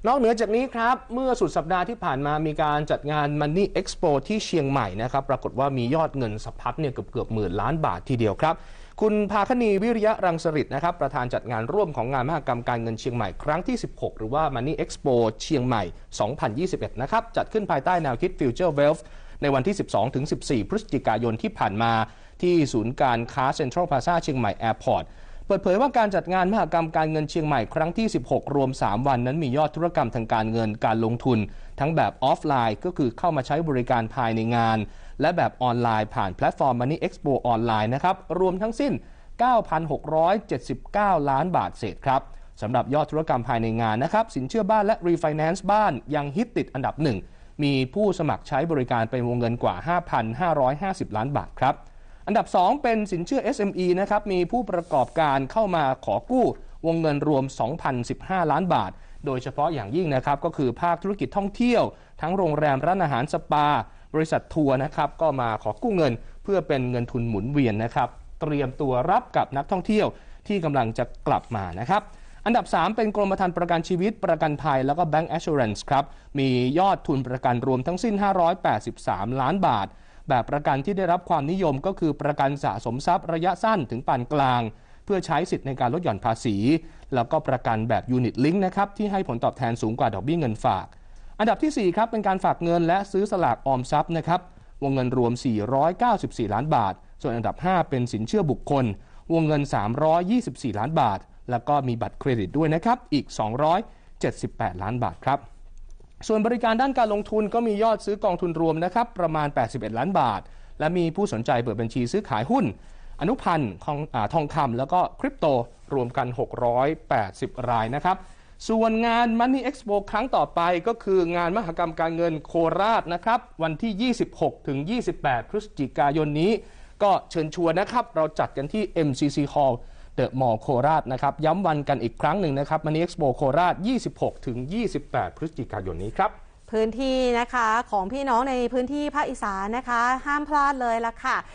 นอกเหนือจากนี้ครับเมื่อสุดสัปดาห์ที่ผ่านมามีการจัดงาน Money Expo ที่เชียงใหม่นะครับปรากฏว่ามียอดเงินสะพัดเนี่ยเกือบหมื่นล้านบาททีเดียวครับคุณภาคณีวิริยะรังสฤษดิ์นะครับประธานจัดงานร่วมของงานมหกรรมการเงินเชียงใหม่ครั้งที่ 16 หรือว่า Money Expo เชียงใหม่ 2021 นะครับจัดขึ้นภายใต้แนวคิด Future Wealth ในวันที่ 12-14 พฤศจิกายนที่ผ่านมาที่ศูนย์การค้าเซ็นทรัลพลาซ่าเชียงใหม่แอร์พอร์ตเปิดเผยว่าการจัดงานมหกรรมการเงินเชียงใหม่ครั้งที่ 16 รวม 3 วันนั้นมียอดธุรกรรมทางการเงินการลงทุนทั้งแบบออฟไลน์ก็คือเข้ามาใช้บริการภายในงานและแบบออนไลน์ผ่านแพลตฟอร์ม Money Expo ออนไลน์นะครับรวมทั้งสิ้น 9,679 ล้านบาทเศษครับสำหรับยอดธุรกรรมภายในงานนะครับสินเชื่อบ้านและรีไฟแนนซ์บ้านยังฮิตติดอันดับหนึ่งมีผู้สมัครใช้บริการเป็นวงเงินกว่า 5,550 ล้านบาทครับอันดับ 2 เป็นสินเชื่อ SME นะครับมีผู้ประกอบการเข้ามาขอกู้วงเงินรวม 2,015 ล้านบาทโดยเฉพาะอย่างยิ่งนะครับก็คือภาคธุรกิจท่องเที่ยวทั้งโรงแรมร้านอาหารสปาบริษัททัวร์นะครับก็มาขอกู้เงินเพื่อเป็นเงินทุนหมุนเวียนนะครับเตรียมตัวรับกับนักท่องเที่ยวที่กำลังจะกลับมานะครับอันดับ 3 เป็นกรมธรรม์ประกันชีวิตประกันภัยแล้วก็ Bank Assurance ครับมียอดทุนประกันรวมทั้งสิ้น 583 ล้านบาทแบบประกันที่ได้รับความนิยมก็คือประกันสะสมทรัพย์ระยะสั้นถึงปานกลางเพื่อใช้สิทธิ์ในการลดหย่อนภาษีแล้วก็ประกันแบบ Unit Link นะครับที่ให้ผลตอบแทนสูงกว่าดอกเบี้ยเงินฝากอันดับที่ 4 ครับเป็นการฝากเงินและซื้อสลากออมทรัพย์นะครับวงเงินรวม 494 ล้านบาทส่วนอันดับ 5 เป็นสินเชื่อบุคคลวงเงิน 324 ล้านบาทแล้วก็มีบัตรเครดิตด้วยนะครับอีก 278 ล้านบาทครับส่วนบริการด้านการลงทุนก็มียอดซื้อกองทุนรวมนะครับประมาณ 81 ล้านบาทและมีผู้สนใจเปิดบัญชีซื้อขายหุ้นอนุพันธ์ทองคำแล้วก็คริปโตรวมกัน 680 รายนะครับส่วนงาน Money Expo ครั้งต่อไปก็คืองานมหกรรมการเงินโคราชนะครับวันที่ 26-28 พฤศจิกายนนี้ก็เชิญชวนนะครับเราจัดกันที่ MCC Hallเดอะมอลล์โคราชนะครับย้ำวันกันอีกครั้งหนึ่งนะครับ Money Expo โคราช 26-28 พฤศจิกายนนี้ครับพื้นที่นะคะของพี่น้องในพื้นที่ภาคอีสานนะคะห้ามพลาดเลยล่ะค่ะ